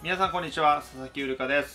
皆さんこんにちは、佐々木うるかです。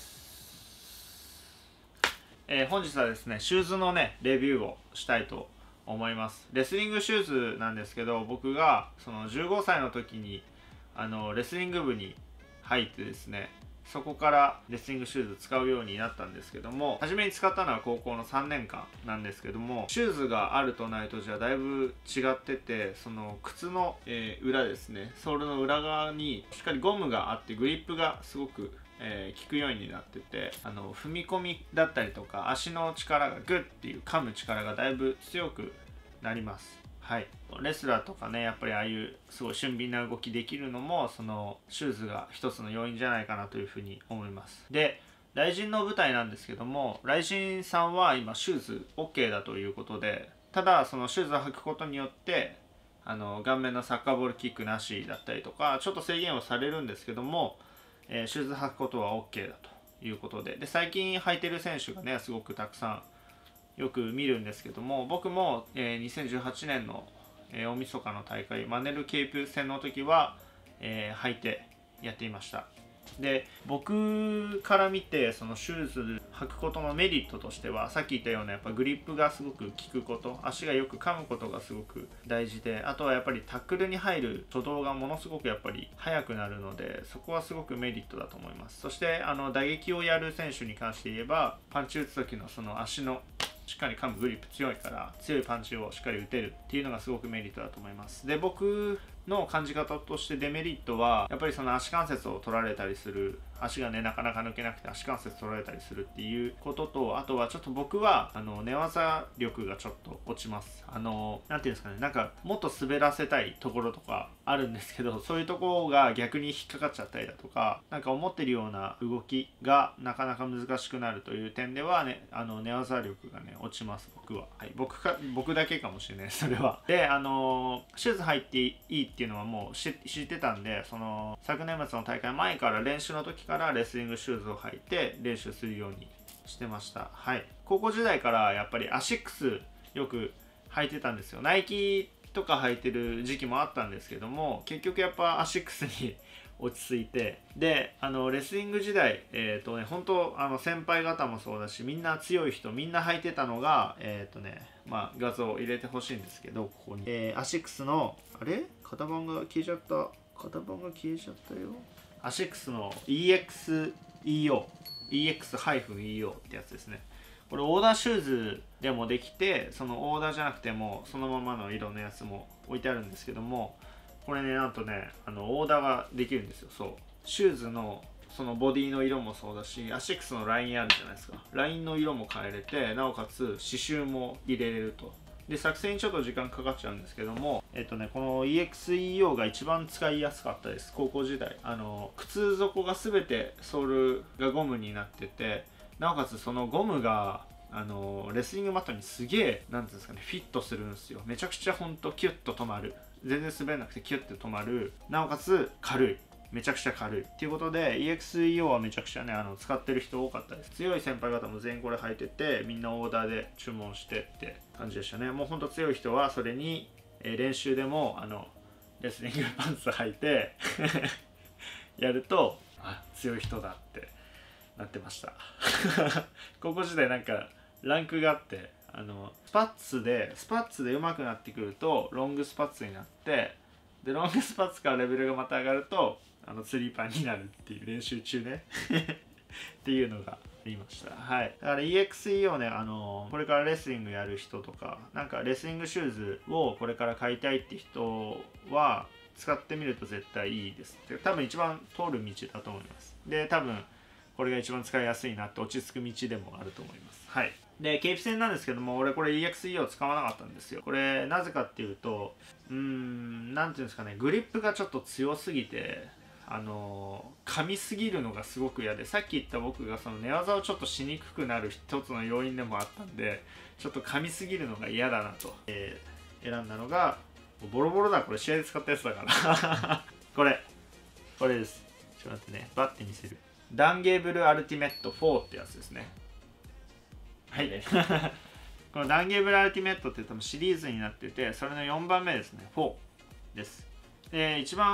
本日はですね、シューズのね、レビューをしたいと思います。レスリングシューズなんですけど、僕がその15歳の時にレスリング部に入ってですね、そこからレスリングシューズ使うようになったんですけども、初めに使ったのは高校の3年間なんですけども、シューズがあるとないとじゃだいぶ違ってて、その靴の、裏ですね、ソールの裏側にしっかりゴムがあってグリップがすごく効くようになってて、踏み込みだったりとか足の力がグッっていう噛む力がだいぶ強くなります。はい、レスラーとかね、やっぱりああいうすごい俊敏な動きできるのもそのシューズが一つの要因じゃないかなというふうに思います。で、雷神の舞台なんですけども、雷神さんは今シューズ OK だということで、ただそのシューズを履くことによって顔面のサッカーボールキックなしだったりとかちょっと制限をされるんですけども、シューズ履くことは OK だということで、最近履いてる選手がねすごくたくさんよく見るんですけども、僕も、2018年の、大晦日の大会マネルケープ戦の時は、履いてやっていました。で、僕から見てそのシューズ履くことのメリットとしては、さっき言ったようなやっぱグリップがすごく効くこと、足がよく噛むことがすごく大事で、あとはやっぱりタックルに入る初動がものすごくやっぱり速くなるので、そこはすごくメリットだと思います。そして打撃をやる選手に関して言えば、パンチ打つ時のその足のしっかり噛むグリップ強いから強いパンチをしっかり打てるっていうのがすごくメリットだと思います。で、僕の感じ方としてデメリットはやっぱりその足関節を取られたりする、足がねなかなか抜けなくて足関節取られたりするっていうことと、あとはちょっと僕は寝技力がちょっと落ちます。なんていうんですかね、なんかもっと滑らせたいところとかあるんですけど、そういうところが逆に引っかかっちゃったりだとか、なんか思ってるような動きがなかなか難しくなるという点ではね、寝技力がね落ちます。僕は、はい、僕だけかもしれないそれは。で、シューズ入っていいっていうのはもう知ってたんで、その昨年末の大会前から練習の時からレスリングシューズを履いて練習するようにしてました。はい、高校時代からやっぱりアシックスよく履いてたんですよ。ナイキとか履いてる時期もあったんですけども、結局やっぱアシックスに落ち着いて、でレスリング時代本当先輩方もそうだし、みんな強い人みんな履いてたのが画像を入れてほしいんですけど、ここに、アシックスの型番が消えちゃった。型番が消えちゃったよ。アシックスの EXEO ってやつですね。これオーダーシューズでもできて、そのオーダーじゃなくてもそのままの色のやつも置いてあるんですけども、これねなんとねオーダーができるんですよ。そう、シューズのそのボディの色もそうだし、アシックスのラインあるじゃないですか、ラインの色も変えれて、なおかつ刺繍も入れれると。で、作成にちょっと時間かかっちゃうんですけども、この EXEO が一番使いやすかったです。高校時代靴底が全てソールがゴムになってて、なおかつそのゴムがレスリングマットにすげえなんていうんですかね、フィットするんですよ。めちゃくちゃほんとキュッと止まる、全然滑らなくてキュッて止まる、なおかつ軽い、めちゃくちゃ軽いっていうことで EXEO はめちゃくちゃね使ってる人多かったです。強い先輩方も全員これ履いてて、みんなオーダーで注文してって感じでしたね。もうほんと強い人はそれに、練習でもレスリングパンツ履いてやると、あ、強い人だってなってました高校時代なんかランクがあって、スパッツで上手くなってくるとロングスパッツになって、でロングスパッツからレベルがまた上がるとスリーパンになるっていう練習中ねっていうのがありました。はい、だから EXE をねこれからレスリングやる人とか、なんかレスリングシューズをこれから買いたいって人は使ってみると絶対いいです。多分一番通る道だと思います。で、多分これが一番使いやすいなって落ち着く道でもあると思います。はい。で、ケープ戦なんですけども、俺これ EXE を使わなかったんですよ。これなぜかっていうと、なんていうんですかね、グリップがちょっと強すぎて噛みすぎるのがすごく嫌で、さっき言った僕がその寝技をちょっとしにくくなる一つの要因でもあったんで、ちょっと噛みすぎるのが嫌だなと、選んだのが、ボロボロだ、これ試合で使ったやつだからこれです。ちょっと待ってね、バッて見せる。ダンゲーブルアルティメット4ってやつですね。はいこのダンゲーブルアルティメットって多分シリーズになってて、それの4番目ですね、4です。で、一番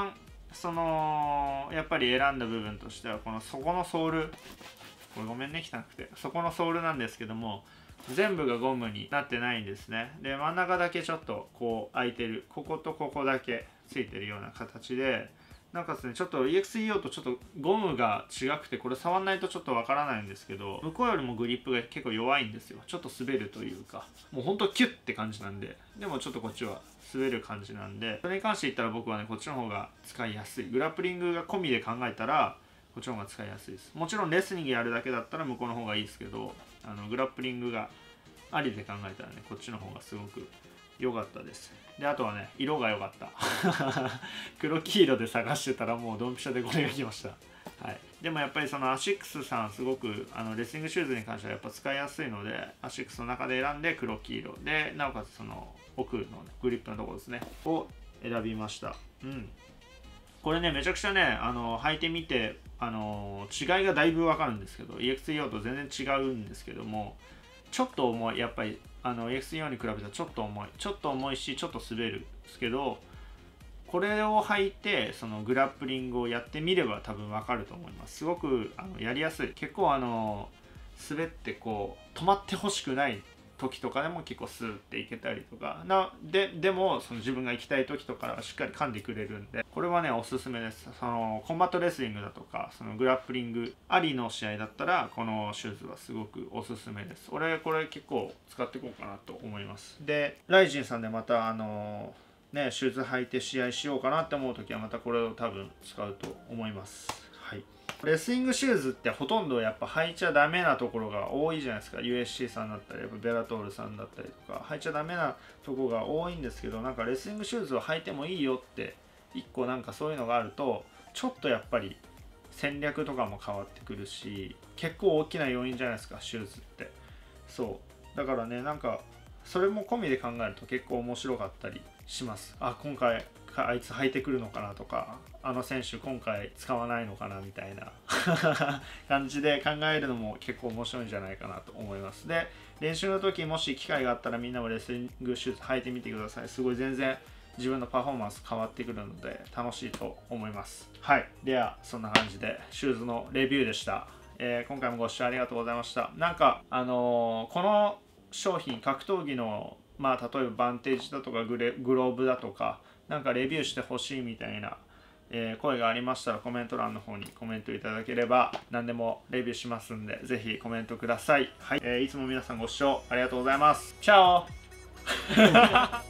やっぱり選んだ部分としてはこの底のソール、これごめんね汚くて、そこのソールなんですけども、全部がゴムになってないんですね。で真ん中だけちょっとこう開いてる、こことここだけついてるような形で、なおかつねちょっと EXEO とちょっとゴムが違くて、これ触んないとちょっとわからないんですけど、向こうよりもグリップが結構弱いんですよ。ちょっと滑るというか、もうほんとキュッって感じなんで、でもちょっとこっちは滑る感じなんで、それに関して言ったら僕はねこっちの方が使いやすい。グラップリングが込みで考えたらこっちの方が使いやすいです。もちろんレスリングやるだけだったら向こうの方がいいですけど、グラップリングがありで考えたらねこっちの方がすごく良かったです。であとはね色が良かった黒黄色で探してたらもうドンピシャでこれが来ました。はい、でもやっぱりそのアシックスさんすごくレスリングシューズに関してはやっぱ使いやすいので、アシックスの中で選んで黒黄色で、なおかつその奥の、ね、グリップのところですねを選びました。これねめちゃくちゃね履いてみて違いがだいぶ分かるんですけど、 EXEO と全然違うんですけども、ちょっと重い、やっぱりEXEO に比べたらちょっと重いしちょっと滑るんですけど、これを履いてそのグラップリングをやってみれば多分分かると思います。すごくやりやすい。結構滑ってこう止まってほしくない時とかでも結構スーっていけたりとかでもその自分が行きたい時とかはしっかり噛んでくれるんで、これはねおすすめです。そのコンバットレスリングだとかそのグラップリングありの試合だったらこのシューズはすごくおすすめです。俺これ結構使っていこうかなと思います。でライジンさんでまたねシューズ履いて試合しようかなって思う時はまたこれを多分使うと思います。はい、レスリングシューズってほとんどやっぱ履いちゃダメなところが多いじゃないですか。 USC さんだったりやっぱベラトールさんだったりとか履いちゃダメなところが多いんですけど、なんかレスリングシューズを履いてもいいよって一個なんかそういうのがあるとちょっとやっぱり戦略とかも変わってくるし、結構大きな要因じゃないですかシューズって。そうだからねなんかそれも込みで考えると結構面白かったりします。あ、今回あいつ履いてくるのかなとか、あの選手今回使わないのかなみたいな感じで考えるのも結構面白いんじゃないかなと思います。で練習の時もし機会があったらみんなもレスリングシューズ履いてみてください。すごい全然自分のパフォーマンス変わってくるので楽しいと思います。はい、ではそんな感じでシューズのレビューでした。今回もご視聴ありがとうございました。なんかこの商品格闘技の例えばバンテージだとかグローブだとかなんかレビューしてほしいみたいな、声がありましたらコメント欄の方にコメントいただければ何でもレビューしますんで、ぜひコメントください。はい、いつも皆さんご視聴ありがとうございます。チャオ